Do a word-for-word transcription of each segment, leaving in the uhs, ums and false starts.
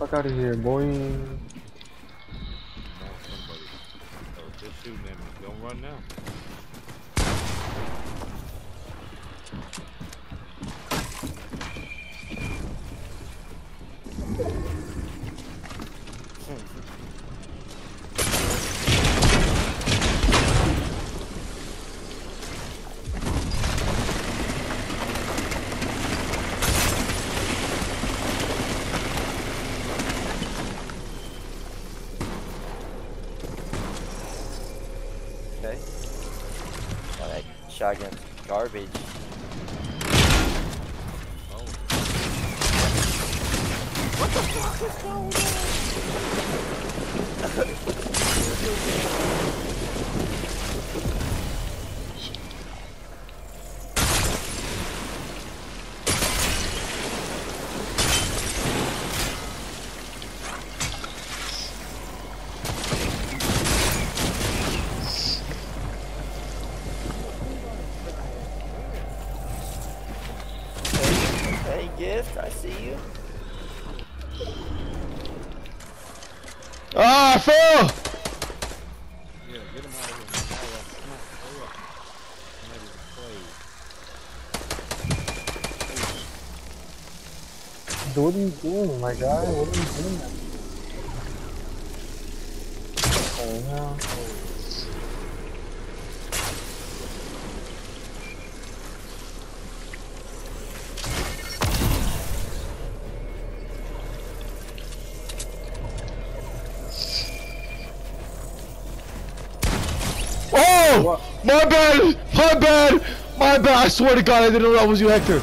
fuck out of here, boy. Somebody. Oh, just shooting at me. Don't run now. Okay. Oh, that shotgun's garbage. Oh. What the fuck is going Hey, Gift, I see you. Ah, I fell! Yeah, get him out of here. Man. All right, come on, hurry up. I'm ready to play. Dude, what are you doing, my guy? What are you doing? Oh, no. Oh! What? My bad! My bad! My bad! I swear to God, I didn't know that was you, Hector.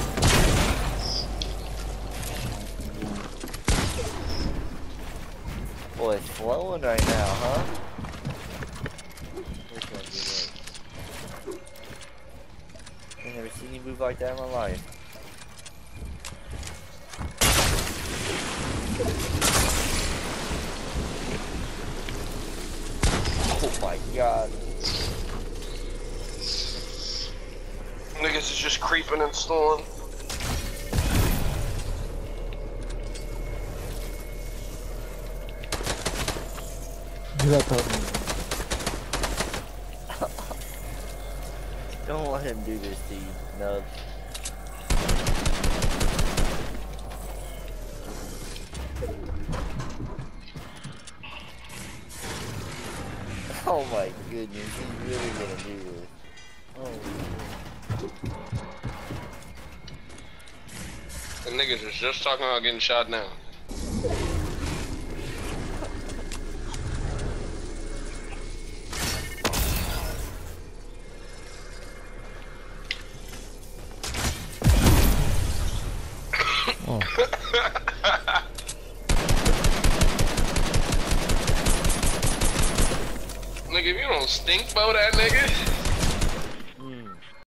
Boy, it's flowing right now, huh? I've never seen you move like that in my life. Oh my God. Niggas is just creeping and stalling. You got that. Don't let him do this to you, Nubs. Oh my goodness, he's really gonna do this. Oh. The niggas was just talking about getting shot now. Oh. Nigga, if you don't stink about that nigga.